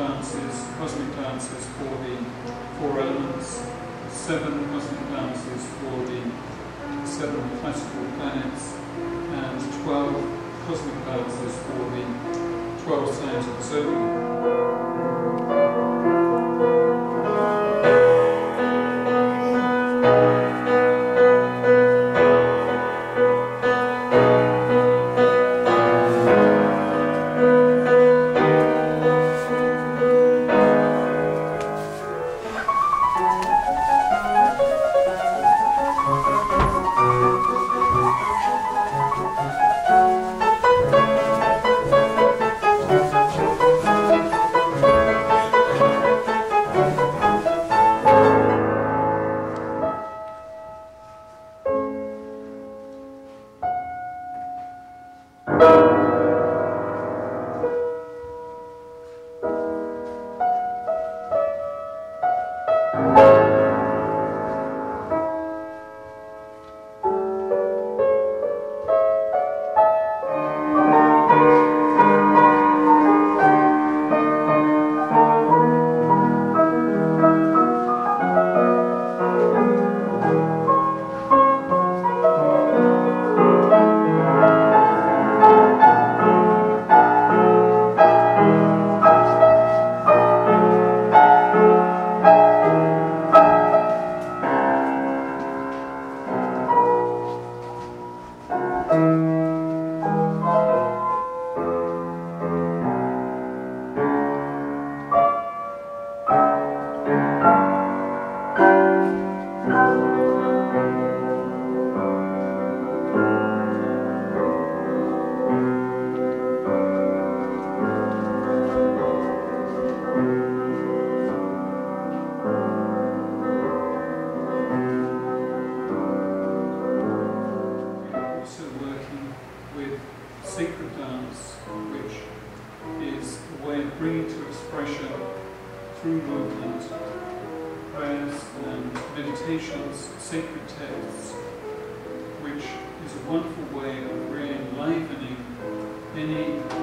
dances, cosmic dances for the four elements, 7 cosmic dances for the 7 classical planets, and 12 cosmic dances for the 12 signs of the zodiac. Sacred dance, which is a way of bringing to expression through movement, prayers and meditations, sacred texts, which is a wonderful way of really enlivening any